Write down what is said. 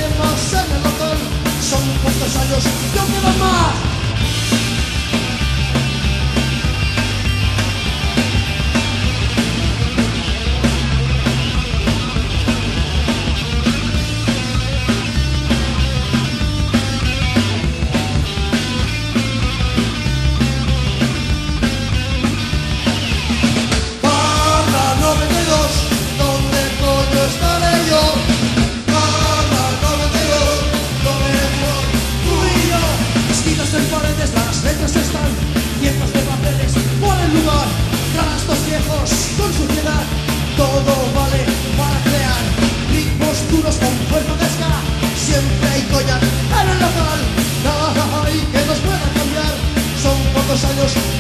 problemas en el local. Son pocos años, no quedan más. Con suciedad, todo vale para crear ritmos duros con fuerza de ska. Siempre hay collar en el local. Nada hay que nos pueda cambiar. Son pocos años